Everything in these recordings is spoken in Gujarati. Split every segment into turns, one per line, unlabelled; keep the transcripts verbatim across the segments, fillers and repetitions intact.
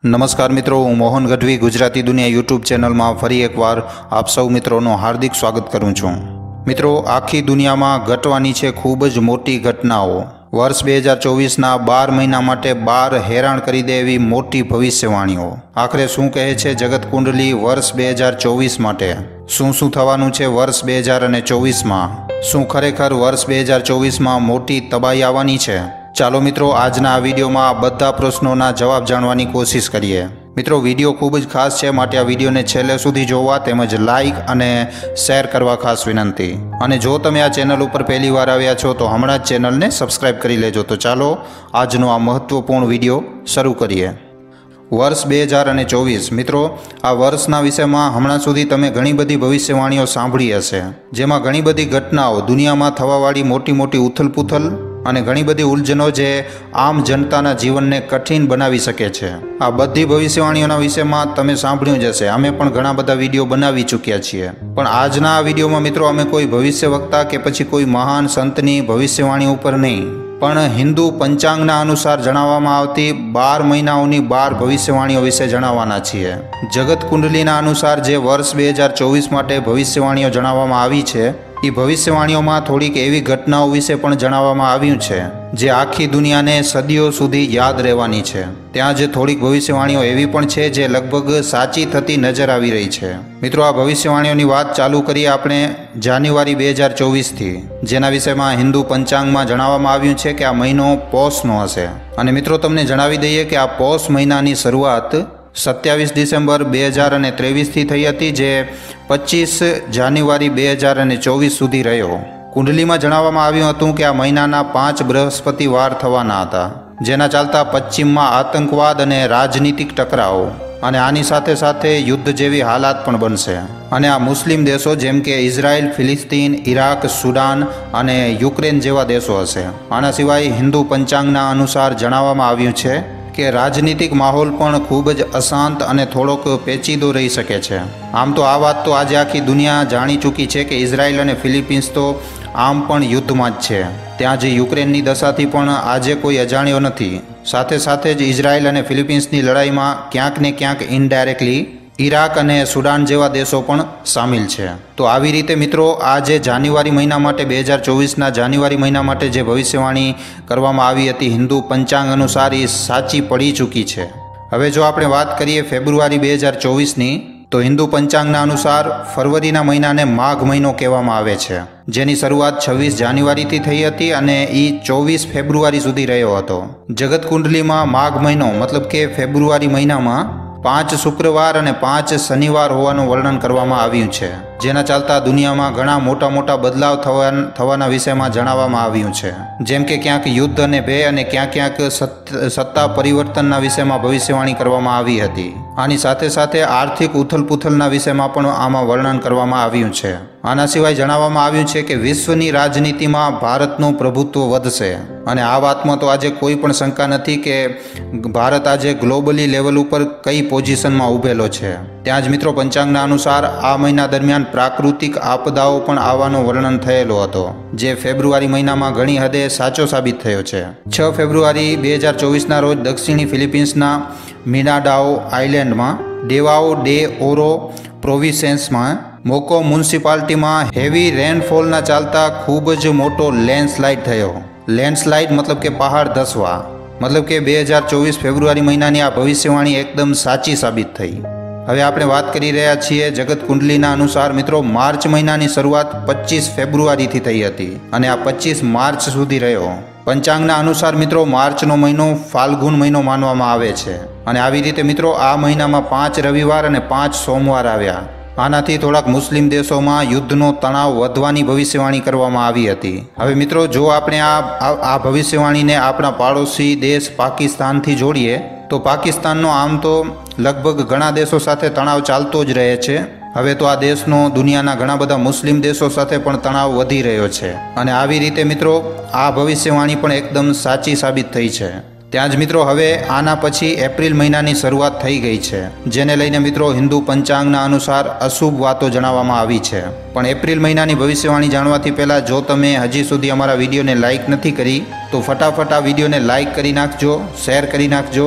નમસ્કાર મિત્રો, હું મોહન ગઢવી ગુજરાતી દુનિયા યુટ્યુબ ચેનલમાં ફરી એકવાર આપ સૌ મિત્રોનું હાર્દિક સ્વાગત કરું છું। મિત્રો, આખી દુનિયામાં ઘટવાની છે ખૂબ જ મોટી ઘટનાઓ। વર્ષ બે હજાર ચોવીસના બાર મહિના માટે બાર હેરાન કરી દે એવી મોટી ભવિષ્યવાણીઓ। આખરે શું કહે છે જગત કુંડલી વર્ષ બે હજાર ચોવીસ માટે? શું શું થવાનું છે વર્ષ બે હજાર ચોવીસમાં? શું ખરેખર વર્ષ બે હજાર ચોવીસમાં મોટી તબાહી આવવાની છે? ચાલો મિત્રો, આજના આ વિડીયોમાં આ બધા પ્રશ્નોના જવાબ જાણવાની કોશિશ કરીએ। મિત્રો, વિડીયો ખૂબ જ ખાસ છે, માટે આ વિડીયોને છેલ્લે સુધી જોવા તેમજ લાઇક અને શેર કરવા ખાસ વિનંતી। અને જો તમે આ ચેનલ ઉપર પહેલી વાર આવ્યા છો તો હમણાં જ ચેનલને સબસ્ક્રાઈબ કરી લેજો। તો ચાલો આજનો આ મહત્વપૂર્ણ વિડીયો શરૂ કરીએ। વર્ષ બે હજાર ચોવીસ મિત્રો, આ વર્ષના વિષયમાં હમણાં સુધી તમે ઘણી બધી ભવિષ્યવાણીઓ સાંભળી હશે, જેમાં ઘણી બધી ઘટનાઓ, દુનિયામાં થવાવાળી મોટી મોટી ઉથલપુથલ અને ઘણી બધી ઉલઝનો જે આમ જનતાના જીવનને કઠિન બનાવી શકે છે। આ બધી ભવિષ્યવાણીઓના વિષયમાં તમે સાંભળ્યું જ હશે, અમે પણ ઘણા બધા વિડીયો બનાવી ચૂક્યા છીએ। પણ આજના આ વિડીયોમાં મિત્રો અમે કોઈ ભવિષ્ય વક્તા કે પછી કોઈ મહાન સંતની ભવિષ્યવાણી ઉપર નહીં, પણ હિન્દુ પંચાંગના અનુસાર જણાવવામાં આવતી બાર મહિનાઓની બાર ભવિષ્યવાણીઓ વિશે જણાવવાના છીએ। જગત કુંડલીના અનુસાર જે વર્ષ બે હજાર ચોવીસ માટે ભવિષ્યવાણીઓ જણાવવામાં આવી છે, એ ભવિષ્યવાણીઓમાં થોડીક એવી ઘટનાઓ વિશે પણ જણાવવામાં આવ્યું છે જે આખી દુનિયાને સદીઓ સુધી યાદ રહેવાની છે। ત્યાં જ થોડીક ભવિષ્યવાણીઓ એવી પણ છે જે લગભગ સાચી થતી નજર આવી રહી છે। મિત્રો, આ ભવિષ્યવાણીઓની વાત ચાલુ કરીએ આપણે જાન્યુઆરી બે હજાર ચોવીસથી, જેના વિષયમાં હિન્દુ પંચાંગમાં જણાવવામાં આવ્યું છે કે આ મહિનો પોષનો હશે। અને મિત્રો, તમને જણાવી દઈએ કે આ પોષ મહિનાની શરૂઆત સત્યાવીસ ડિસેમ્બર બે હજાર ત્રેવીસથી થઈ હતી, જે પચીસ જાન્યુઆરી બે હજાર ચોવીસ સુધી રહ્યો। કુંડલીમાં જણાવવામાં આવ્યું હતું કે આ મહિનાના પાંચ બૃહસ્પતિવાર થવાના હતા, જેના ચાલતા પશ્ચિમમાં આતંકવાદ અને રાજનીતિક ટકરાવ અને આની સાથે સાથે યુદ્ધ જેવી હાલાત પણ બનશે। અને આ મુસ્લિમ દેશો જેમ કે ઇઝરાયલ, ફિલિસ્તીન, ઇરાક, સુડાન અને યુક્રેન જેવા દેશો હશે। આના સિવાય હિન્દુ પંચાંગના અનુસાર જણાવવામાં આવ્યું છે કે રાજનીતિક માહોલ પણ ખૂબ જ અશાંત અને થોડોક પેચીદો રહી શકે છે। આમ તો આ વાત તો આજે આખી દુનિયા જાણી ચૂકી છે કે ઇઝરાયલ અને ફિલિપિન્સ તો આમ પણ યુદ્ધમાં જ છે। ત્યાં જ યુક્રેનની દશાથી પણ આજે કોઈ અજાણ્યો નથી। સાથે સાથે જ ઇઝરાયલ અને ફિલિપિન્સની લડાઈમાં ક્યાંક ને ક્યાંક ઇનડાયરેક્ટલી ઇરાક અને સુડાન જેવા દેશો પણ સામેલ છે। તો આવી રીતે મિત્રો, આ જે જાન્યુઆરી મહિના માટે બે હજાર ચોવીસના જાન્યુઆરી મહિના માટે જે ભવિષ્યવાણી કરવામાં આવી હતી હિન્દુ પંચાંગ અનુસાર, એ સાચી પડી ચૂકી છે। હવે જો આપણે વાત કરીએ ફેબ્રુઆરી બે હજાર ચોવીસની, તો હિન્દુ પંચાંગના અનુસાર ફરવરીના મહિનાને માઘ મહિનો કહેવામાં આવે છે, જેની શરૂઆત છવ્વીસ જાન્યુઆરીથી થઈ હતી અને એ ચોવીસ ફેબ્રુઆરી સુધી રહ્યો હતો। જગત કુંડલીમાં માઘ મહિનો મતલબ કે ફેબ્રુઆરી મહિનામાં પાંચ શુક્રવાર અને પાંચ શનિવાર હોવાનું વર્ણન કરવામાં આવ્યું છે, જેના ચાલતા દુનિયામાં ઘણા મોટા મોટા બદલાવ થવા થવાના વિષયમાં જણાવવામાં આવ્યું છે, જેમ કે ક્યાંક યુદ્ધ અને ભય અને ક્યાંક ક્યાંક સત્તા પરિવર્તનના વિષયમાં ભવિષ્યવાણી કરવામાં આવી હતી। આની સાથે સાથે આર્થિક ઉથલપુથલના વિષયમાં પણ આમાં વર્ણન કરવામાં આવ્યું છે। આના સિવાય જણાવવામાં આવ્યું છે કે વિશ્વની રાજનીતિમાં ભારતનું પ્રભુત્વ વધશે। અને આ વાતમાં તો આજે કોઈ પણ શંકા નથી કે ભારત આજે ગ્લોબલી લેવલ ઉપર કઈ પોઝિશનમાં ઊભેલો છે। ત્યાં જ મિત્રો, પંચાંગના અનુસાર આ મહિના દરમિયાન પ્રાકૃતિક આપદાઓ પણ આવવાનો વર્ણન થયેલો હતો, જે ફેબ્રુઆરી મહિનામાં ઘણી હદે સાચો સાબિત થયો છે। છ ફેબ્રુઆરી બે હજાર ચોવીસના રોજ દક્ષિણી ફિલિપિન્સના મિનાડાઓ આઇલેન્ડમાં ડેવાઓ ડે ઓરો પ્રોવિન્સમાં મોકો મ્યુનિસિપાલિટીમાં હેવી રેનફોલના ચાલતા ખૂબ જ મોટો લેન્ડસ્લાઇડ થયો। લેન્ડસ્લાઇડ મતલબ કે પહાડ ધસવા, મતલબ કે બે હજાર ચોવીસ ફેબ્રુઆરી મહિનાની આ ભવિષ્યવાણી એકદમ સાચી સાબિત થઈ। હવે આપણે વાત કરી રહ્યા છીએ જગત કુંડલીના અનુસાર મિત્રો, માર્ચ મહિનાની શરૂઆત પચીસ ફેબ્રુઆરીથી થઈ હતી અને આ પચીસ માર્ચ સુધી રહ્યો। પંચાંગના અનુસાર મિત્રો, માર્ચનો મહિનો ફાલ્ગુન મહિનો માનવામાં આવે છે। અને આવી રીતે મિત્રો, આ મહિનામાં પાંચ રવિવાર અને પાંચ સોમવાર આવ્યા। આનાથી થોડાક મુસ્લિમ દેશોમાં યુદ્ધનો તણાવ વધવાની ભવિષ્યવાણી કરવામાં આવી હતી। હવે મિત્રો, જો આપણે આ આ ભવિષ્યવાણીને આપણા પાડોશી દેશ પાકિસ્તાનથી જોડીએ, તો પાકિસ્તાનનો આમ તો લગભગ ઘણા દેશો સાથે તણાવ ચાલતો જ રહે છે। હવે તો આ દેશનો દુનિયાના ઘણા બધા મુસ્લિમ દેશો સાથે પણ તણાવ વધી રહ્યો છે। અને આવી રીતે મિત્રો, આ ભવિષ્યવાણી પણ એકદમ સાચી સાબિત થઈ છે। ત્યાં જ મિત્રો, હવે આના પછી એપ્રિલ મહિનાની શરૂઆત થઈ ગઈ છે, જેને લઈને મિત્રો હિન્દુ પંચાંગના અનુસાર અશુભ વાતો જણાવવામાં આવી છે। પણ એપ્રિલ મહિનાની ભવિષ્યવાણી જાણવાથી પહેલાં જો તમે હજી સુધી અમારા વિડીયોને લાઇક નથી કરી, તો ફટાફટ આ વિડીયોને લાઇક કરી નાખજો, શેર કરી નાખજો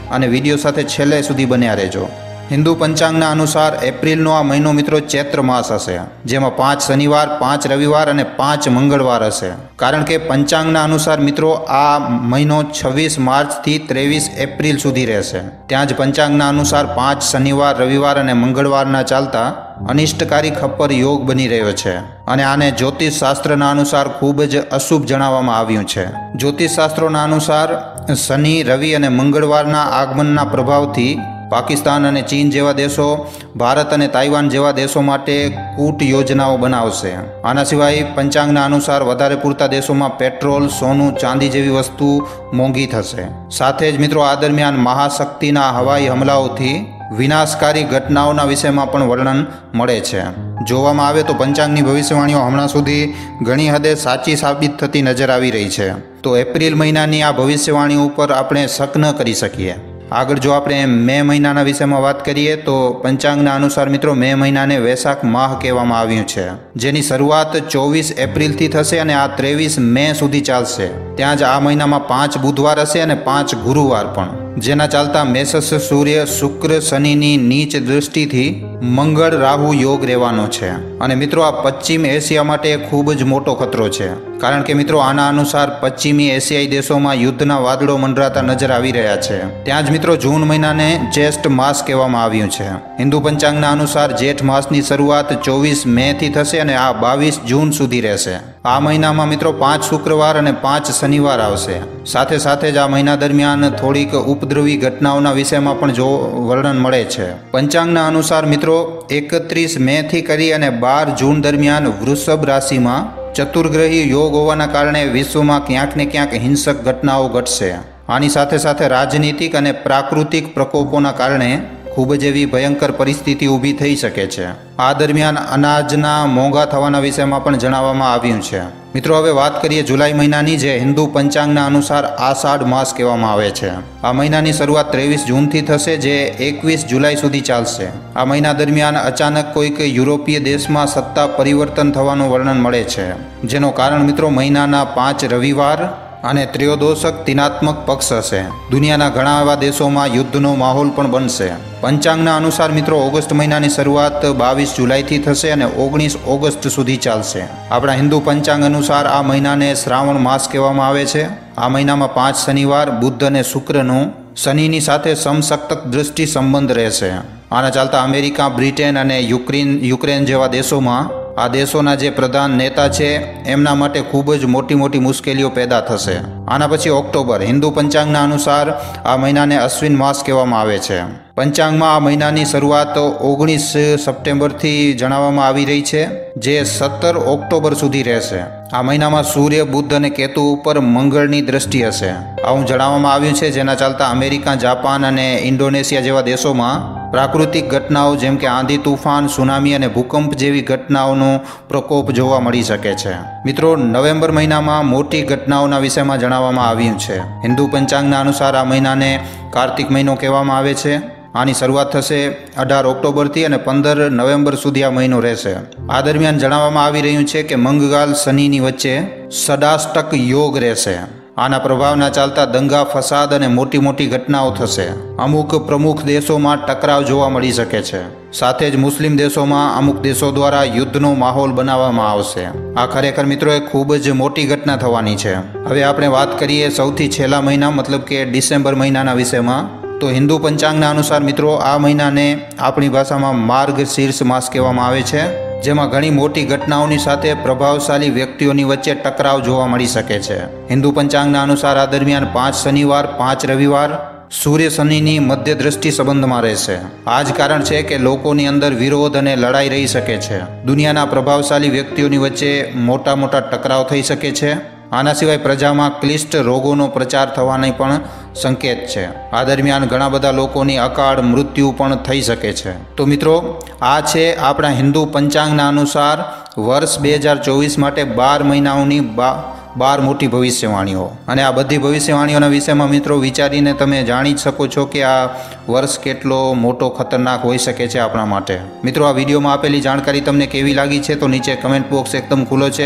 અને વિડીયો સાથે છેલ્લે સુધી બન્યા રહેજો। હિન્દુ પંચાંગના અનુસાર એપ્રિલનો આ મહિનો મિત્રો ચૈત્ર માસ હશે, જેમાં પાંચ શનિવાર, પાંચ રવિવાર અને પાંચ મંગળવાર હશે। કારણ કે પંચાંગના અનુસાર મિત્રો આ મહિનો છવ્વીસ માર્ચથી ત્રેવીસ એપ્રિલ સુધી રહેશે। ત્યાં જ પંચાંગના અનુસાર પાંચ શનિવાર, રવિવાર અને મંગળવારના ચાલતા અનિષ્ટકારી ખપ્પર યોગ બની રહ્યો છે અને આને જ્યોતિષ શાસ્ત્રના અનુસાર ખૂબ જ અશુભ જણાવવામાં આવ્યું છે। જ્યોતિષ શાસ્ત્રોના અનુસાર શનિ, રવિ અને મંગળવારના આગમનના પ્રભાવથી પાકિસ્તાન અને ચીન જેવા દેશો ભારત અને તાઇવાન જેવા દેશો માટે કૂટ યોજનાઓ બનાવશે। આના સિવાય પંચાંગના અનુસાર વધારે પૂરતા દેશોમાં પેટ્રોલ, સોનું, ચાંદી જેવી વસ્તુ મોંઘી થશે। સાથે જ મિત્રો આ દરમિયાન મહાશક્તિના હવાઈ હુમલાઓથી વિનાશકારી ઘટનાઓના વિષયમાં પણ વર્ણન મળે છે। જોવામાં આવે તો પંચાંગની ભવિષ્યવાણીઓ હમણાં સુધી ઘણી હદે સાચી સાબિત થતી નજર આવી રહી છે। તો એપ્રિલ મહિનાની આ ભવિષ્યવાણીઓ ઉપર આપણે શક ન કરી શકીએ। આગળ જો આપણે મે મહિનાના વિષયમાં વાત કરીએ તો પંચાંગના અનુસાર મિત્રો મે મહિનાને વૈશાખ માહ કહેવામાં આવ્યું છે, જેની શરૂઆત ચોવીસ એપ્રિલથી થશે અને આ ત્રેવીસ મે સુધી ચાલશે। ત્યાં જ આ મહિનામાં પાંચ બુધવાર હશે અને પાંચ ગુરુવાર પણ, જેના ચાલતા મેષસ સૂર્ય, શુક્ર, શનિની નીચ દૃષ્ટિથી મંગળ રાહુ યોગ રહેવાનો છે। અને મિત્રો આ પશ્ચિમ એશિયા માટે ખૂબ જ મોટો ખતરો છે, કારણ કે મિત્રો આના અનુસાર પશ્ચિમી એશિયાઈ દેશોમાં યુદ્ધના વાદળો મંડરાતા નજર આવી રહ્યા છે। ત્યાં જ મિત્રો જૂન મહિનાને જ્યેષ્ઠ માસ કહેવામાં આવ્યું છે। હિન્દુ પંચાંગના અનુસાર જેઠ માસની શરૂઆત ચોવીસ મે થી થશે અને આ બાવીસ જૂન સુધી રહેશે। આ મહિનામાં મિત્રો પાંચ શુક્રવાર અને પાંચ શનિવાર આવશે। સાથે સાથે જ આ મહિના દરમિયાન થોડીક ઉપદ્રવી ઘટનાઓના વિષયમાં પણ જો વર્ણન મળે છે। પંચાંગના અનુસાર મિત્રો એકત્રીસ મે થી કરી અને બાર જૂન દરમિયાન વૃષભ રાશિમાં ચતુર્ગ્રહી યોગ હોવાના કારણે વિશ્વમાં ક્યાંક ને ક્યાંક હિંસક ઘટનાઓ ઘટશે। આની સાથે સાથે રાજનીતિક અને પ્રાકૃતિક પ્રકોપોના કારણે ખૂબ જ એવી ભયંકર પરિસ્થિતિ ઊભી થઈ શકે છે। આ દરમિયાન અનાજના મોંઘા થવાના વિષયમાં પણ જણાવવામાં આવ્યું છે। મિત્રો હવે વાત કરીએ જુલાઈ મહિનાની, જે હિન્દુ પંચાંગના અનુસાર આષાઢ માસ કહેવામાં આવે છે। આ મહિનાની શરૂઆત ત્રેવીસ જૂનથી થશે, જે એકવીસ જુલાઈ સુધી ચાલશે। આ મહિના દરમિયાન અચાનક કોઈક યુરોપીય દેશમાં સત્તા પરિવર્તન થવાનું વર્ણન મળે છે, જેનું કારણ મિત્રો મહિનાના પાંચ રવિવાર અને ત્રયોદોષક તિનાત્મક પક્ષ હશે। દુનિયાના ઘણા એવા દેશોમાં યુદ્ધનો માહોલ પણ બનશે। પંચાંગના અનુસાર મિત્રો ઓગસ્ટ મહિનાની શરૂઆત બાવીસ જુલાઈથી થશે અને ઓગણીસ ઓગસ્ટ સુધી ચાલશે। આપણા હિન્દુ પંચાંગ અનુસાર આ મહિનાને શ્રાવણ માસ કહેવામાં આવે છે। આ મહિનામાં પાંચ શનિવાર, બુદ્ધ અને શુક્રનો શનિની સાથે સમસપ્તક દૃષ્ટિ સંબંધ રહેશે। આના ચાલતા અમેરિકા, બ્રિટેન અને યુક્રેન યુક્રેન જેવા દેશોમાં આ દેશોના જે પ્રધાન નેતા છે એમના માટે ખૂબ જ મોટી મોટી મુશ્કેલીઓ પેદા થશે। આના પછી ઓક્ટોબર, હિન્દુ પંચાંગના અનુસાર આ મહિનાને અશ્વિન માસ કહેવામાં આવે છે। પંચાંગમાં આ મહિનાની શરૂઆત ઓગણીસ સપ્ટેમ્બરથી જણાવવામાં આવી રહી છે, જે સત્તર ઓક્ટોબર સુધી રહેશે। આ મહિનામાં સૂર્ય, બુદ્ધ અને કેતુ ઉપર મંગળની દ્રષ્ટિ હશે, આવું જણાવવામાં આવ્યું છે, જેના ચાલતા અમેરિકા, જાપાન અને ઇન્ડોનેશિયા જેવા દેશોમાં પ્રાકૃતિક ઘટનાઓ જેમ કે આંધી, તુફાન, સુનામી અને ભૂકંપ જેવી ઘટનાઓનો પ્રકોપ જોવા મળી શકે છે। મિત્રો નવેમ્બર મહિનામાં મોટી ઘટનાઓના વિષયમાં જણાવવામાં આવ્યું છે। હિન્દુ પંચાંગના અનુસાર આ મહિનાને કાર્તિક મહિનો કહેવામાં આવે છે। આની શરૂઆત થશે અઢાર ઓક્ટોબરથી અને પંદર નવેમ્બર સુધી આ મહિનો રહેશે। આ દરમિયાન જણાવવામાં આવી રહ્યું છે કે મંગળ શનિની વચ્ચે સદાષ્ટક યોગ રહેશે। આના પ્રભાવના ચાલતા દંગા, ફસાદ અને મોટી મોટી ઘટનાઓ થશે। અમુક પ્રમુખ દેશોમાં ટકરાવ જોવા મળી શકે છે। સાથે જ મુસ્લિમ દેશોમાં અમુક દેશો દ્વારા યુદ્ધનો માહોલ બનાવવામાં આવશે। આ ખરેખર મિત્રો એક ખૂબ જ મોટી ઘટના થવાની છે। હવે આપણે વાત કરીએ સૌથી છેલ્લા મહિના મતલબ કે ડિસેમ્બર મહિનાના વિષયમાં, તો હિન્દુ પંચાંગના અનુસાર મિત્રો આ મહિનાને આપણી ભાષામાં માર્ગ શીર્ષ માસ કહેવામાં આવે છે, જેમાં ઘણી મોટી ઘટનાઓની સાથે પ્રભાવશાળી વ્યક્તિઓની વચ્ચે ટકરાવ જોવા મળી શકે છે। હિન્દુ પંચાંગના અનુસાર આ દરમિયાન પાંચ શનિવાર, પાંચ રવિવાર સૂર્ય શનિની મધ્ય દ્રષ્ટિ સંબંધમાં રહેશે। આ જ કારણ છે કે લોકોની અંદર વિરોધ અને લડાઈ રહી શકે છે। દુનિયાના પ્રભાવશાળી વ્યક્તિઓની વચ્ચે મોટા મોટા ટકરાવ થઈ શકે છે। આના સિવાય પ્રજામાં ક્લિષ્ટ રોગોનો પ્રચાર થવાની પણ સંકેત છે। આ દરમિયાન ઘણા બધા લોકોની અકાળ મૃત્યુ પણ થઈ શકે છે। તો મિત્રો આ છે આપણા હિન્દુ પંચાંગના અનુસાર વર્ષ બે હજાર ચોવીસ માટે બાર મહિનાઓની બા બાર મોટી ભવિષ્યવાણીઓ, અને આ બધી ભવિષ્યવાણીઓના વિષયમાં મિત્રો વિચારીને તમે જાણી જ શકો છો કે આ વર્ષ કેટલો મોટો ખતરનાક હોઈ શકે છે આપણા માટે। મિત્રો આ વિડીયોમાં આપેલી જાણકારી તમને કેવી લાગી છે તો નીચે કમેન્ટ બોક્સ એકદમ ખુલ્લો છે,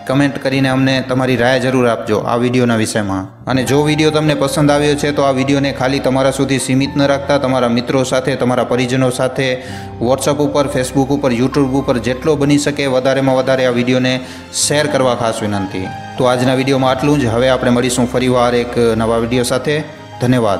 કમેન્ટ કરીને અમને તમારી રાય જરૂર આપજો આ વિડીયોના વિષયમાં. અને જો વિડીયો તમને પસંદ આવ્યો છે તો આ વિડીયોને ખાલી તમારા સુધી સીમિત ન રાખતા તમારા મિત્રો સાથે, તમારા પરિજનો સાથે, વોટ્સઅપ ઉપર, ફેસબુક ઉપર, યુટ્યુબ ઉપર જેટલો બની શકે વધારેમાં વધારે આ વિડીયોને શેર કરવા ખાસ વિનંતી. તો આજના વિડીયોમાં આટલું જ. હવે આપણે મળીશું ફરીવાર એક નવા વિડીયો સાથે. ધન્યવાદ.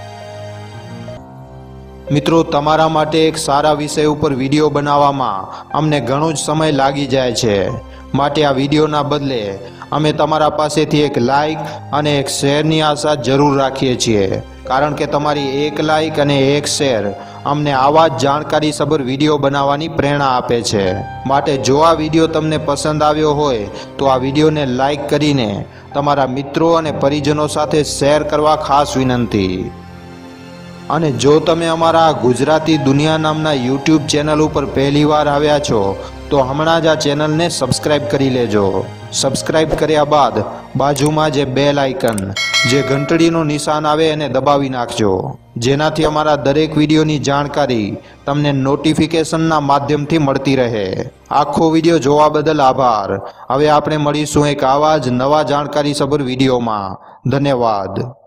મિત્રો, તમારા માટે એક સારા વિષય ઉપર વિડીયો બનાવવામાં અમને ઘણો જ સમય લાગી જાય છે, માટે આ વિડીયોના બદલે અમે તમારા પાસેથી એક લાઇક અને એક શેરની આશા જરૂર રાખીએ છીએ, કારણ કે તમારી એક લાઇક અને એક શેર અમને આવા જ જાણકારીસભર વિડીયો બનાવવાની પ્રેરણા આપે છે. માટે જો આ વિડીયો તમને પસંદ આવ્યો હોય તો આ વિડીયોને લાઇક કરીને તમારા મિત્રો અને પરિજનો સાથે શેર કરવા ખાસ વિનંતી. અને જો તમે અમારા ગુજરાતી દુનિયા નામના યુટ્યુબ ચેનલ ઉપર પહેલીવાર આવ્યા છો તો હમણાં જ આ ચેનલને સબસ્ક્રાઈબ કરી લેજો. સબસ્ક્રાઈબ કર્યા બાદ બાજુમાં જે બેલ આઇકન, જે ઘંટડીનું નિશાન આવે એને દબાવી નાખજો, જેનાથી અમારા દરેક વિડીયોની જાણકારી તમને નોટિફિકેશનના માધ્યમથી મળતી રહે. આખો વિડીયો જોવા બદલ આભાર. હવે આપણે મળીશું એક આવા જ નવા જાણકારીસભર વિડીયોમાં. ધન્યવાદ.